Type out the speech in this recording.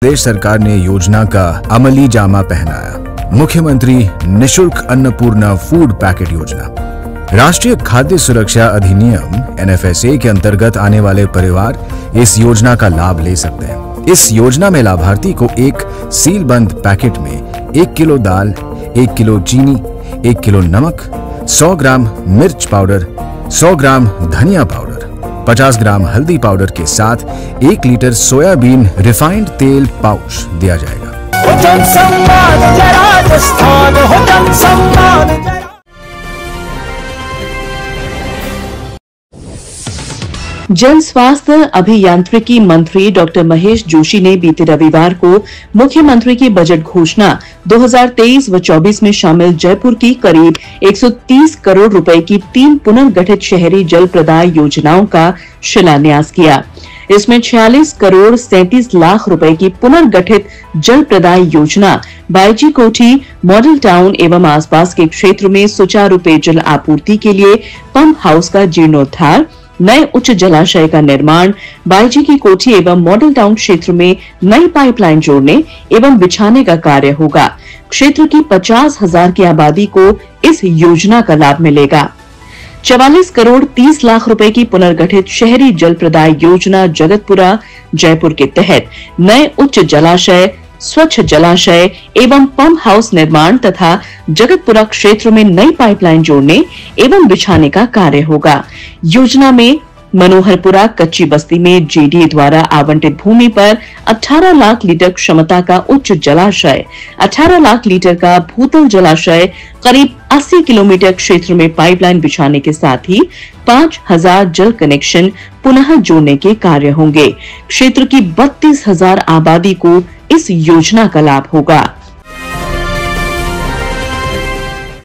प्रदेश सरकार ने योजना का अमली जामा पहनाया। मुख्यमंत्री निशुल्क अन्नपूर्णा फूड पैकेट योजना। राष्ट्रीय खाद्य सुरक्षा अधिनियम NFSA के अंतर्गत आने वाले परिवार इस योजना का लाभ ले सकते हैं। इस योजना में लाभार्थी को एक सीलबंद पैकेट में 1 किलो दाल, 1 किलो चीनी, 1 किलो नमक, 100 ग्राम मिर्च पाउडर, 100 ग्राम धनिया पाउडर, 50 ग्राम हल्दी पाउडर के साथ 1 लीटर सोयाबीन रिफाइंड तेल पाउच दिया जाएगा। जन स्वास्थ्य अभियांत्रिकी मंत्री डॉक्टर महेश जोशी ने बीते रविवार को मुख्यमंत्री की बजट घोषणा 2023 व 24 में शामिल जयपुर की करीब 130 करोड़ रुपए की 3 पुनर्गठित शहरी जल प्रदाय योजनाओं का शिलान्यास किया। इसमें 46 करोड़ 37 लाख रुपए की पुनर्गठित जल प्रदाय योजना बायजी कोठी मॉडल टाउन एवं आसपास के क्षेत्र में सुचारू पेयजल आपूर्ति के लिए पंप हाउस का जीर्णोद्धार, नए उच्च जलाशय का निर्माण, बायजी की कोठी एवं मॉडल टाउन क्षेत्र में नई पाइपलाइन जोड़ने एवं बिछाने का कार्य होगा। क्षेत्र की 50,000 की आबादी को इस योजना का लाभ मिलेगा। 44 करोड़ 30 लाख रुपए की पुनर्गठित शहरी जल प्रदाय योजना जगतपुरा जयपुर के तहत नए उच्च जलाशय, स्वच्छ जलाशय एवं पंप हाउस निर्माण तथा जगतपुरा क्षेत्र में नई पाइपलाइन जोड़ने एवं बिछाने का कार्य होगा। योजना में मनोहरपुरा कच्ची बस्ती में JDA द्वारा आवंटित भूमि पर 18 लाख लीटर क्षमता का उच्च जलाशय, 18 लाख लीटर का भूतल जलाशय, करीब 80 किलोमीटर क्षेत्र में पाइपलाइन बिछाने के साथ ही 5,000 जल कनेक्शन पुनः जोड़ने के कार्य होंगे। क्षेत्र की 32,000 आबादी को इस योजना का लाभ होगा।